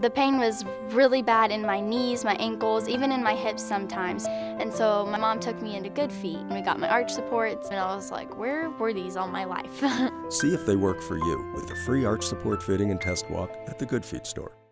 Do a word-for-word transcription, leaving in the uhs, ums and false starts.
The pain was really bad in my knees, my ankles, even in my hips sometimes. And so my mom took me into Good Feet, and we got my arch supports, and I was like, where were these all my life? See if they work for you with the free arch support fitting and test walk at the Good Feet store.